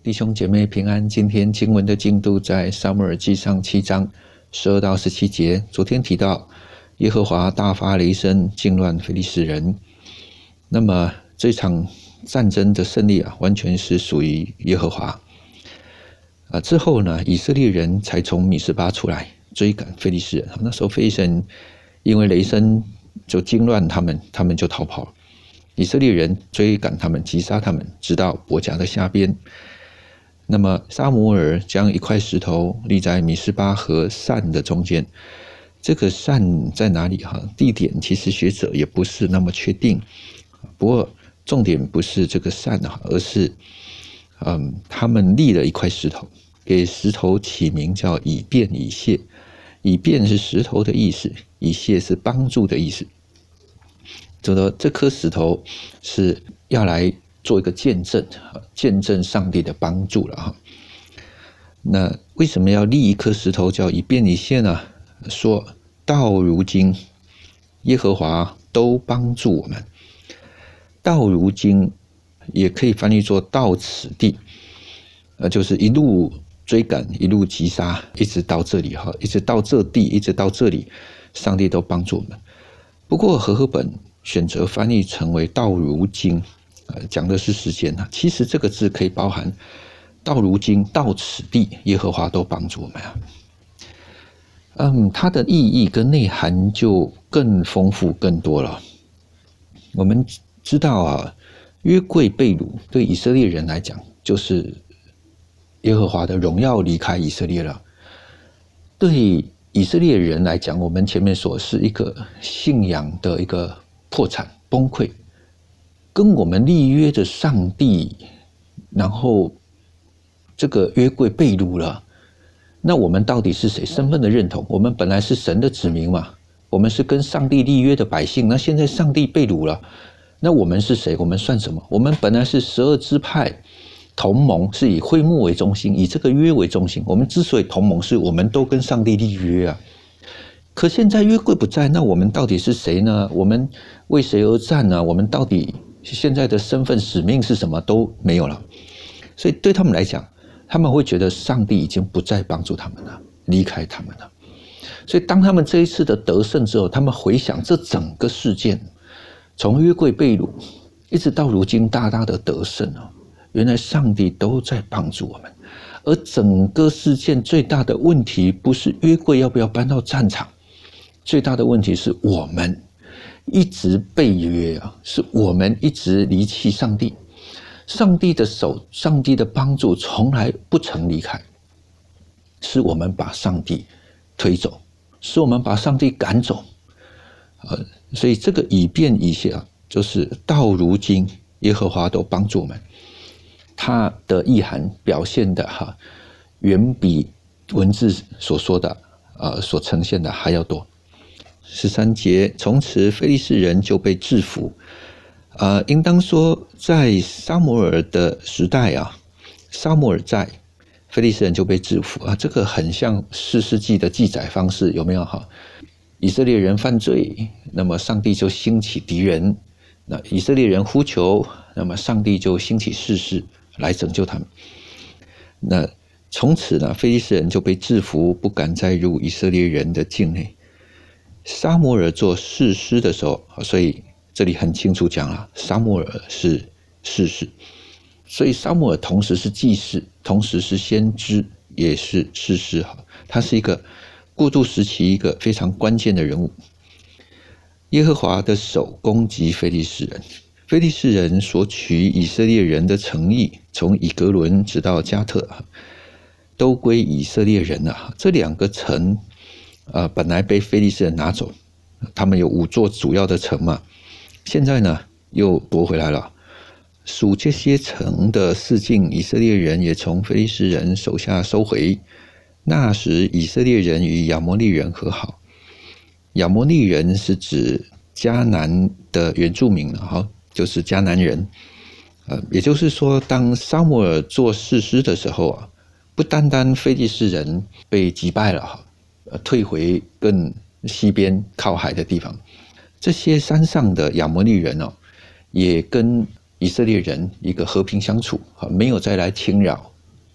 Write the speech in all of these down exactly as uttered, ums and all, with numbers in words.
弟兄姐妹平安。今天经文的进度在撒母耳记上七章十二到十七节。昨天提到耶和华大发雷声，惊乱非利士人。那么这场战争的胜利啊，完全是属于耶和华。啊，之后呢，以色列人才从米斯巴出来追赶非利士人。那时候非利士人因为雷声就惊乱他们，他们就逃跑了。以色列人追赶他们，击杀他们，直到伯甲的下边。那么撒母耳将一块石头立在米斯巴和善的中间。这个善在哪里？地点其实学者也不是那么确定。不过重点不是这个善，而是嗯，他们立了一块石头，给石头起名叫以便以谢。以便是石头的意思，以谢是帮助的意思。这个这颗石头是要来做一个见证，见证上帝的帮助了哈。那为什么要立一颗石头叫以便以谢呢？说到如今，耶和华都帮助我们。到如今也可以翻译作到此地，呃，就是一路追赶，一路击杀，一直到这里哈，一直到这地，一直到这里，上帝都帮助我们。不过和合本选择翻译成为到如今，呃，讲的是时间啊。其实这个字可以包含到如今到此地，耶和华都帮助我们啊。嗯，它的意义跟内涵就更丰富更多了。我们知道啊，约柜被掳对以色列人来讲，就是耶和华的荣耀离开以色列了。对以色列人来讲，我们前面说是一个信仰的一个破产崩溃，跟我们立约的上帝，然后这个约柜被掳了，那我们到底是谁？身份的认同，我们本来是神的子民嘛，我们是跟上帝立约的百姓，那现在上帝被掳了，那我们是谁？我们算什么？我们本来是十二支派同盟，是以会幕为中心，以这个约为中心。我们之所以同盟，是我们都跟上帝立约啊。可现在约柜不在，那我们到底是谁呢？我们为谁而战呢？我们到底现在的身份使命是什么都没有了。所以对他们来讲，他们会觉得上帝已经不再帮助他们了，离开他们了。所以当他们这一次的得胜之后，他们回想这整个事件，从约柜被掳一直到如今大大的得胜，原来上帝都在帮助我们。而整个事件最大的问题不是约柜要不要搬到战场，最大的问题是我们一直被约啊，是我们一直离弃上帝。上帝的手，上帝的帮助从来不曾离开，是我们把上帝推走，是我们把上帝赶走。呃，所以这个以便以谢啊，就是到如今耶和华都帮助我们。它的意涵表现的哈，远比文字所说的呃所呈现的还要多。十三节，从此非利士人就被制服。呃，应当说在撒母耳的时代啊，撒母耳在，非利士人就被制服啊，这个很像士师记的记载方式，有没有哈？以色列人犯罪，那么上帝就兴起敌人；那以色列人呼求，那么上帝就兴起士师来拯救他们。那从此呢，非利士人就被制服，不敢再入以色列人的境内。撒母耳做士师的时候，所以这里很清楚讲了，撒母耳是士师，所以撒母耳同时是祭司，同时是先知，也是士师，他是一个过渡时期一个非常关键的人物。耶和华的手攻击非利士人，非利士人所取以色列人的城邑，从以革伦直到加特，都归以色列人了。这两个城呃，本来被非利士人拿走，他们有五座主要的城嘛，现在呢又夺回来了。属这些城的四境以色列人也从非利士人手下收回。那时以色列人与亚摩利人和好。亚摩利人是指迦南的原住民，就是迦南人。呃，也就是说，当撒母耳做士师的时候啊，不单单非利士人被击败了，退回更西边靠海的地方，这些山上的亚摩利人哦，也跟以色列人一个和平相处，没有再来侵扰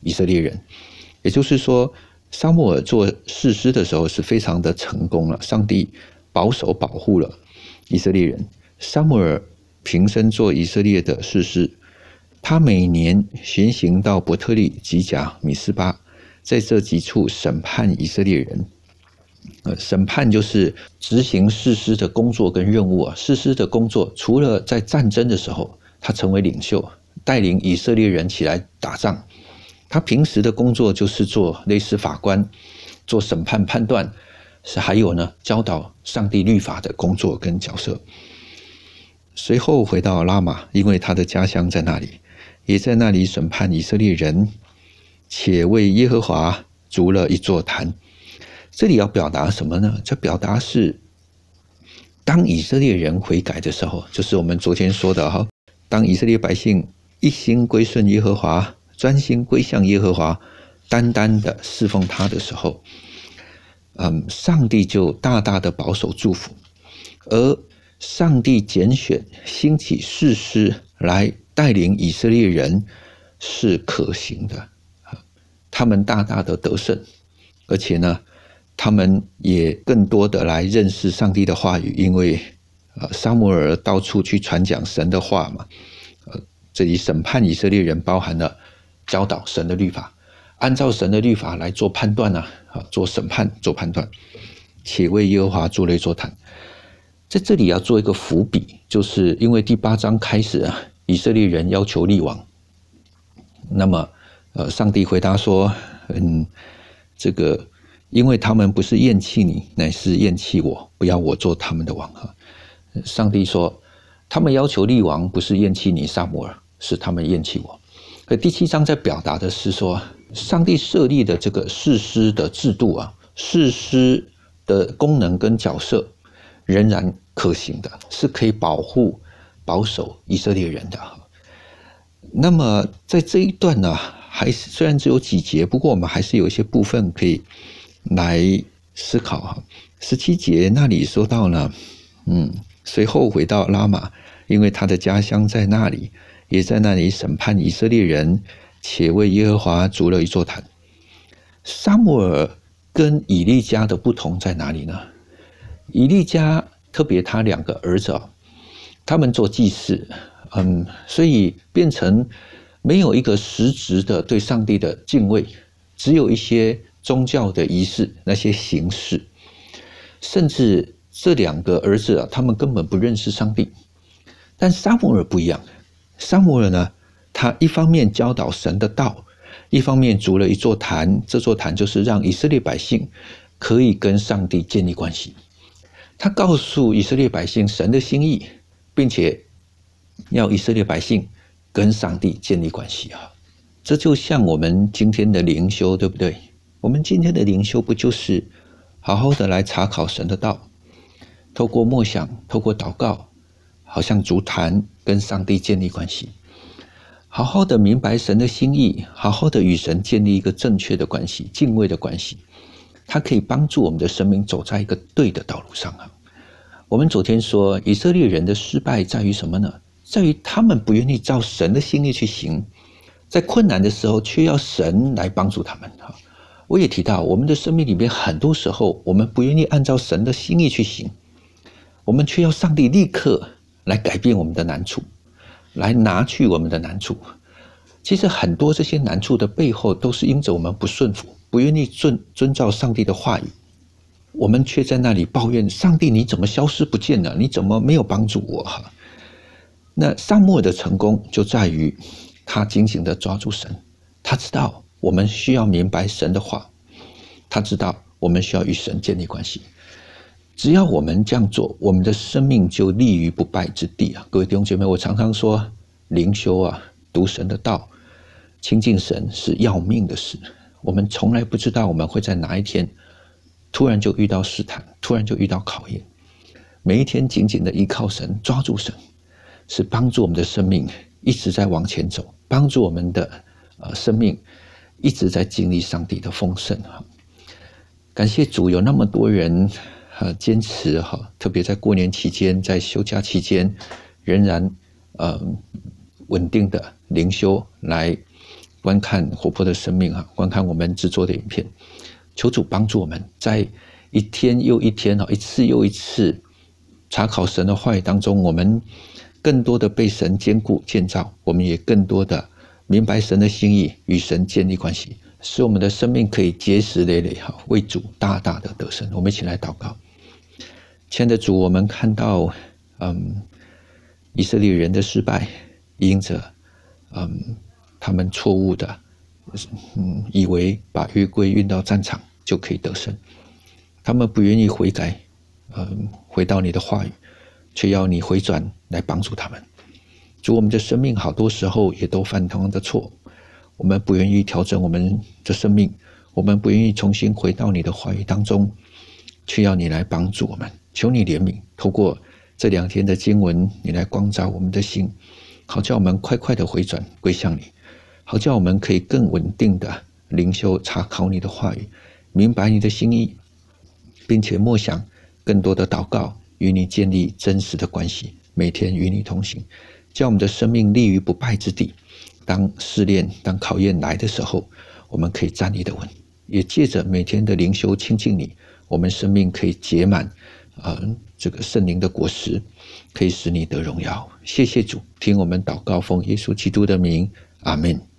以色列人。也就是说，撒母耳做士师的时候是非常的成功了，上帝保守保护了以色列人。撒母耳平生做以色列的士师，他每年巡行到伯特利、吉甲、米斯巴，在这几处审判以色列人。呃，审判就是执行士师的工作跟任务啊。士师的工作除了在战争的时候，他成为领袖，带领以色列人起来打仗。他平时的工作就是做类似法官，做审判判断，是还有呢教导上帝律法的工作跟角色。随后回到拉玛，因为他的家乡在那里，也在那里审判以色列人，且为耶和华筑了一座坛。这里要表达什么呢？这表达是当以色列人悔改的时候，就是我们昨天说的哈，当以色列百姓一心归顺耶和华，专心归向耶和华，单单的侍奉他的时候，嗯，上帝就大大的保守祝福。而上帝拣选兴起士师来带领以色列人是可行的，他们大大的得胜，而且呢他们也更多的来认识上帝的话语，因为呃撒母耳到处去传讲神的话嘛。呃，这里审判以色列人包含了教导神的律法，按照神的律法来做判断啊，啊做审判做判断，且为耶和华筑了一座坛。在这里要做一个伏笔，就是因为第八章开始啊，以色列人要求立王，那么呃上帝回答说，嗯，这个。因为他们不是厌弃你，乃是厌弃我，不要我做他们的王。上帝说，他们要求立王，不是厌弃你撒母耳，是他们厌弃我。而第七章在表达的是说，上帝设立的这个士师的制度啊，士师的功能跟角色仍然可行的，是可以保护保守以色列人的。那么在这一段呢，还是虽然只有几节，不过我们还是有一些部分可以来思考哈。十七节那里说到呢，嗯，随后回到拉玛，因为他的家乡在那里，也在那里审判以色列人，且为耶和华筑了一座坛。撒母耳跟以利家的不同在哪里呢？以利家特别他两个儿子，他们做祭祀，嗯，所以变成没有一个实质的对上帝的敬畏，只有一些宗教的仪式，那些形式，甚至这两个儿子啊，他们根本不认识上帝。但撒母耳不一样，撒母耳呢，他一方面教导神的道，一方面筑了一座坛，这座坛就是让以色列百姓可以跟上帝建立关系。他告诉以色列百姓神的心意，并且要以色列百姓跟上帝建立关系啊。这就像我们今天的灵修，对不对？我们今天的灵修不就是好好的来查考神的道，透过默想，透过祷告，好像筑坛跟上帝建立关系，好好的明白神的心意，好好的与神建立一个正确的关系，敬畏的关系，它可以帮助我们的生命走在一个对的道路上啊。我们昨天说以色列人的失败在于什么呢？在于他们不愿意照神的心意去行，在困难的时候却要神来帮助他们。我也提到，我们的生命里面很多时候我们不愿意按照神的心意去行，我们却要上帝立刻来改变我们的难处，来拿去我们的难处。其实很多这些难处的背后都是因着我们不顺服，不愿意遵遵照上帝的话语，我们却在那里抱怨上帝，你怎么消失不见了？你怎么没有帮助我？那撒母耳的成功就在于他紧紧的抓住神，他知道我们需要明白神的话，他知道我们需要与神建立关系。只要我们这样做，我们的生命就立于不败之地啊！各位弟兄姐妹，我常常说灵修啊，读神的道，亲近神是要命的事。我们从来不知道我们会在哪一天突然就遇到试探，突然就遇到考验。每一天紧紧的依靠神，抓住神，是帮助我们的生命一直在往前走，帮助我们的呃生命一直在经历上帝的丰盛。感谢主，有那么多人呃坚持哈，特别在过年期间，在休假期间，仍然呃稳定的灵修来观看活泼的生命啊，观看我们制作的影片。求主帮助我们，在一天又一天一次又一次查考神的话语当中，我们更多的被神坚固建造，我们也更多的明白神的心意，与神建立关系，使我们的生命可以结实累累，为主大大的得胜。我们一起来祷告。亲爱的主，我们看到嗯，以色列人的失败，因着嗯他们错误的嗯以为把约柜运到战场就可以得胜，他们不愿意悔改，嗯回到你的话语，却要你回转来帮助他们。主，我们的生命好多时候也都犯同样的错，我们不愿意调整我们的生命，我们不愿意重新回到你的话语当中，却要你来帮助我们。求你怜悯，透过这两天的经文，你来光照我们的心，好叫我们快快的回转归向你，好叫我们可以更稳定的灵修查考你的话语，明白你的心意，并且默想更多的祷告，与你建立真实的关系，每天与你同行，叫我们的生命立于不败之地。当试炼当考验来的时候，我们可以站立得稳，也借着每天的灵修亲近你，我们生命可以结满呃，这个圣灵的果实，可以使你得荣耀。谢谢主，听我们祷告，奉耶稣基督的名，阿们。